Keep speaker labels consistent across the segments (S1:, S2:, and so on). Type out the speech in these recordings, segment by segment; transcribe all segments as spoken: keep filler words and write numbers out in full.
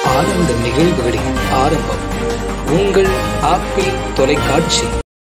S1: ஆனந்த நிகழ்வுகளின் ஆரம்பம் உங்கள் ஆப்பிள் தொலைக்காட்சி.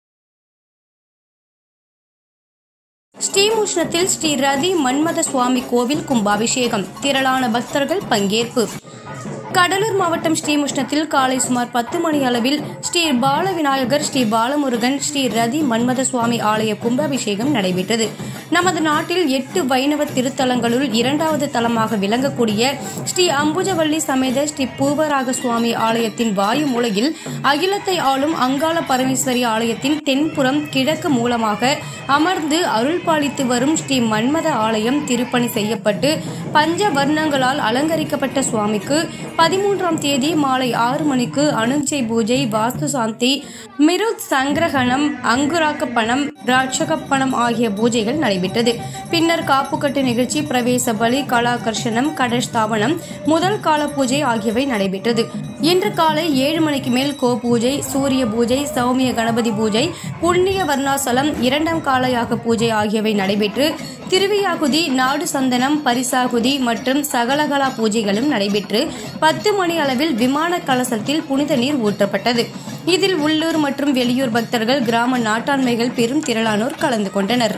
S2: ஸ்ரீமுஷ்ணத்தில் ஸ்ரீ ரதி மன்மத சுவாமி கோவில் கும்பாபிஷேகம், திரளான பக்தர்கள் பங்கேற்பு. கடலூர் மாவட்டம் ஸ்ரீமுஷ்ணத்தில் காலை சுமார் பத்து மணி அளவில் ஸ்ரீ பால விநாயகர், ஸ்ரீ பாலமுருகன், ஸ்ரீ ரதி மன்மத சுவாமி ஆலய கும்பாபிஷேகம் நடைபெற்றது. நமது நாட்டில் எட்டு வைணவ திருத்தலங்களுள் இரண்டாவது தலமாக விளங்கக்கூடிய ஸ்ரீ அம்புஜவல்லி சமேத ஸ்ரீ பூவராக சுவாமி ஆலயத்தின் வாயு மூலையில் அகிலத்தை ஆளும் அங்காள பரமேஸ்வரி ஆலயத்தின் தென்புறம் கிழக்கு மூலமாக அமர்ந்து அருள் பாலித்து வரும் ஸ்ரீ மன்மத ஆலயம் திருப்பணி செய்யப்பட்டு பஞ்ச வர்ணங்களால் அலங்கரிக்கப்பட்ட சுவாமிக்கு பதிமூன்றாம் தேதி மாலை ஆறு மணிக்கு அனுஞ்சை பூஜை, வாஸ்து சாந்தி, மிருத் சங்கிரகணம், அங்குராக்கப்பணம், ராட்சகப்பணம் ஆகிய பூஜைகள் நடைபெற்றது. பின்னர் காப்புக்கட்டு நிகழ்ச்சி, பிரவேச பலி, கலாகர்ஷணம், கடஷ்தாபனம், முதல் கால பூஜை ஆகியவை நடைபெற்றது. இன்று காலை ஏழு மணிக்கு மேல் கோ பூஜை, சூரிய பூஜை, சௌமிய கணபதி பூஜை, புண்ணிய வர்ணாசலம், இரண்டாம் காலயாக பூஜை ஆகியவை நடைபெற்று திருவியாகுதி, நாடு சந்தனம், பரிசாகுதி மற்றும் சகலகலா பூஜைகளும் நடைபெற்று பத்து மணி அளவில் விமான கலசத்தில் புனித நீர் ஊற்றப்பட்டது. இதில் உள்ளூர் மற்றும் வெளியூர் பக்தர்கள், கிராம நாட்டாண்மைகள் பெரும் திரளானோர் கலந்து கொண்டனர்.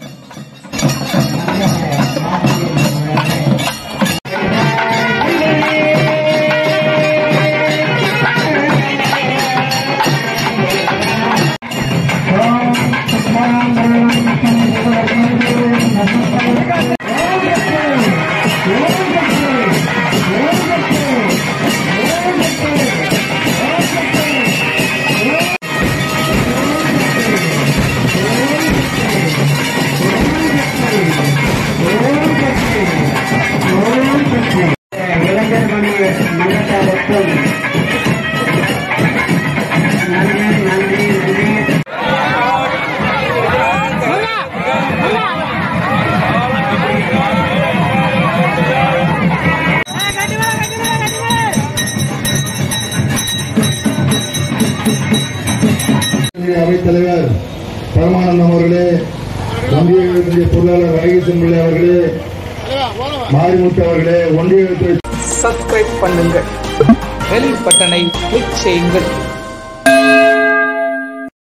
S3: அவைத்தலைவர் பரமானந்தம் அவர்களே, ஒன்றிய பொருளாளர் வைகேசன் பிள்ளை அவர்களே, மாரிமுத்து அவர்களே, ஒன்றிய
S1: சப்ஸ்கிரைப் பண்ணுங்கள், பெல் பட்டனை கிளிக் செய்யுங்கள்.